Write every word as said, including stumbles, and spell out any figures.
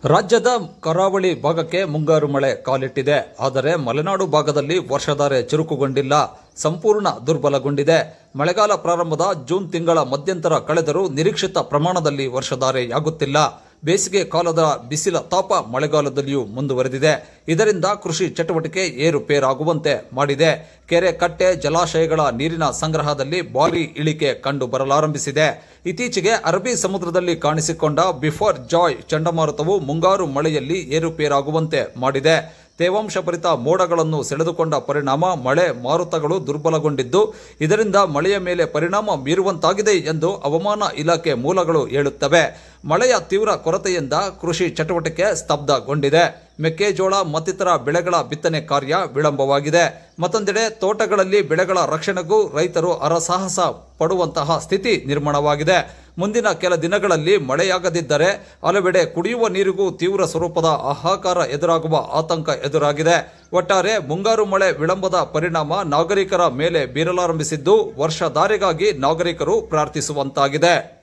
ರಾಜ್ಯದ ಕರಾವಳಿ ಭಾಗಕ್ಕೆ ಮುಂಗಾರು ಮಳೆ ಕಾಲಿಟ್ಟಿದೆ. ಆದರೆ ಮಲೆನಾಡು ಭಾಗದಲ್ಲಿ ವರ್ಷಧಾರೆ ಚುರುಕುಗೊಂಡಿಲ್ಲ, ಸಂಪೂರ್ಣ ದುರ್ಬಲಗೊಂಡಿದೆ. ಮಳೆಗಾಲ ಪ್ರಾರಂಭದ ಜೂನ್ ತಿಂಗಳ ಮಧ್ಯಂತರ ಕಳೆದರೂ ನಿರೀಕ್ಷಿತ ಪ್ರಮಾಣದಲ್ಲಿ ವರ್ಷಧಾರೆಯಾಗುತ್ತಿಲ್ಲ. ಬೇಸಿಗೆ ಕಾಲದ ಬಿಸಿಲ ತಾಪ ಮಳೆಗಾಲದಲ್ಲಿಯೂ ಮುಂದುವರೆದಿದೆ. ಇದರಿಂದ ಕೃಷಿ ಚಟುವಟಿಕೆ ಏರುಪೇರಾಗುವಂತೆ ಮಾಡಿದೆ. ಕೆರೆ, ಕಟ್ಟೆ, ಜಲಾಶಯಗಳ ನೀರಿನ ಸಂಗ್ರಹದಲ್ಲಿ ಭಾರೀ ಇಳಿಕೆ ಕಂಡು ಬರಲಾರಂಭಿಸಿದೆ. ಇತ್ತೀಚೆಗೆ ಅರಬ್ಬಿ ಸಮುದ್ರದಲ್ಲಿ ಕಾಣಿಸಿಕೊಂಡ ಬಿಫೋರ್ ಜಾಯ್ ಚಂಡಮಾರುತವು ಮುಂಗಾರು ಮಳೆಯಲ್ಲಿ ಏರುಪೇರಾಗುವಂತೆ ಮಾಡಿದೆ. ತೇವಾಂಶಭರಿತ ಮೋಡಗಳನ್ನು ಸೆಳೆದುಕೊಂಡ ಪರಿಣಾಮ ಮಳೆ ಮಾರುತಗಳು ದುರ್ಬಲಗೊಂಡಿದ್ದು, ಇದರಿಂದ ಮಳೆಯ ಮೇಲೆ ಪರಿಣಾಮ ಬೀರುವಂತಾಗಿದೆ ಎಂದು ಹವಾಮಾನ ಇಲಾಖೆ ಮೂಲಗಳು ಹೇಳುತ್ತವೆ. ಮಳೆಯ ತೀವ್ರ ಕೊರತೆಯಿಂದ ಕೃಷಿ ಚಟುವಟಿಕೆ ಸ್ತಬ್ಧಗೊಂಡಿದೆ. ಮೆಕ್ಕೆಜೋಳ ಮತ್ತಿತರ ಬೆಳೆಗಳ ಬಿತ್ತನೆ ಕಾರ್ಯ ವಿಳಂಬವಾಗಿದೆ. ಮತ್ತೊಂದೆಡೆ ತೋಟಗಳಲ್ಲಿ ಬೆಳೆಗಳ ರಕ್ಷಣೆಗೂ ರೈತರು ಹರಸಾಹಸ ಪಡುವಂತಹ ಸ್ಥಿತಿ ನಿರ್ಮಾಣವಾಗಿದೆ. ಮುಂದಿನ ಕೆಲ ದಿನಗಳಲ್ಲಿ ಮಳೆಯಾಗದಿದ್ದರೆ ಹಲವೆಡೆ ಕುಡಿಯುವ ನೀರಿಗೂ ತೀವ್ರ ಸ್ವರೂಪದ ಹಾಹಾಕಾರ ಎದುರಾಗುವ ಆತಂಕ ಎದುರಾಗಿದೆ. ಒಟ್ಟಾರೆ ಮುಂಗಾರು ಮಳೆ ವಿಳಂಬದ ಪರಿಣಾಮ ನಾಗರಿಕರ ಮೇಲೆ ಬೀರಲಾರಂಭಿಸಿದ್ದು, ವರ್ಷಧಾರೆಗಾಗಿ ನಾಗರಿಕರು ಪ್ರಾರ್ಥಿಸುವಂತಾಗಿದೆ.